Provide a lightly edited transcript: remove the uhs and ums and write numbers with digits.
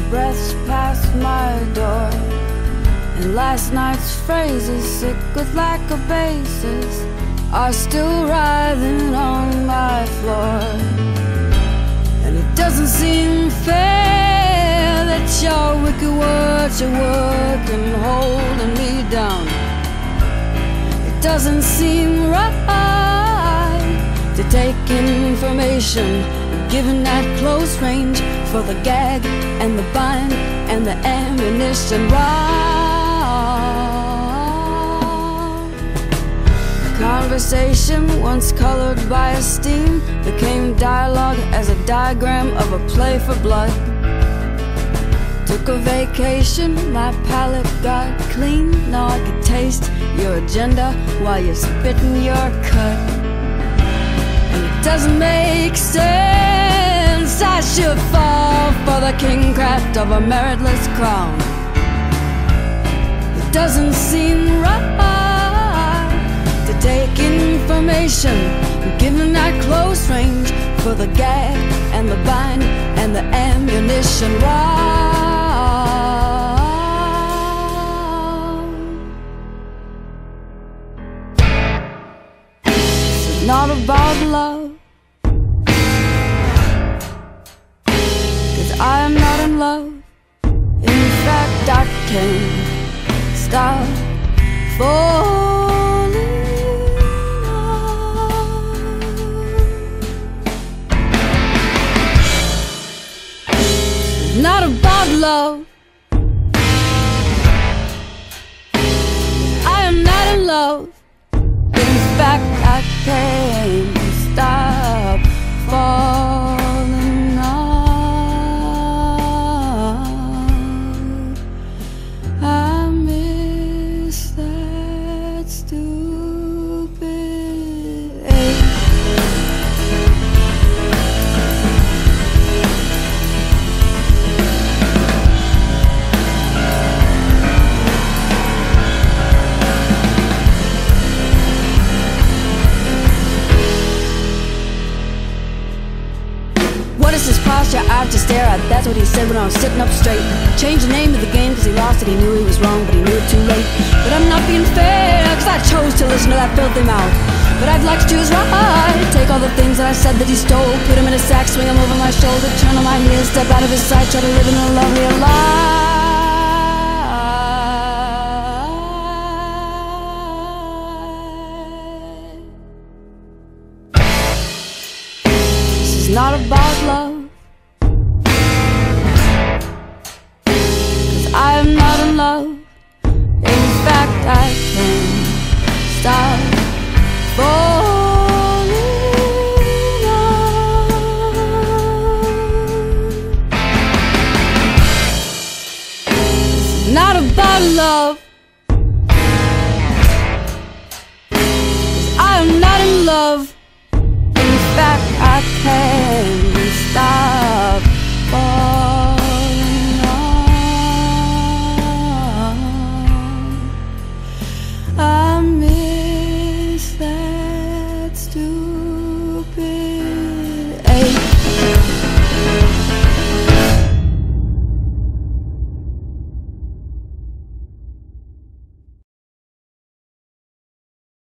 breaths past my door, and last night's phrases, sick with lack of basis, are still writhing on my floor. And it doesn't seem fair that your wicked words are working, holding me down. It doesn't seem right to take information, given at close range, for the gag and the bind and the ammunition. Wrong. A conversation once colored by esteem became dialogue as a diagram of a play for blood. Took a vacation, my palate got clean. Now I could taste your agenda while you're spitting your cut. And it doesn't make sense I should fall for the king craft of a meritless crown. It doesn't seem right to take information given at close range, for the gag and the bind and the ammunition. Wrong. This is not about love, 'cause I am not in love. In fact, I can't stop falling out. It's not about love. I am not in love. In fact, I can't stop falling out. I miss that stupid ache. What is this posture I have to stare at? That's what he said when I was sitting up straight. Changed the name of the game 'cause he lost it. He knew he was wrong, but he knew it too late. But I'm not being fair, 'cause I chose to listen to that filthy mouth. But I'd like to choose right. Take all the things that I said that he stole, put him in a sack, swing him over my shoulder, turn on my heels, step out of his sight, try to live in a lovelier life. This is not about love, 'cause I am not in love. In fact, I can't stop falling out. This is not about love, 'cause I am not in love. In fact, I can't stop